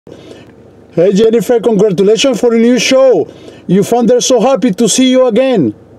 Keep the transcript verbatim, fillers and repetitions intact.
Hey Jennifer, congratulations for a new show. Your founder is so happy to see you again.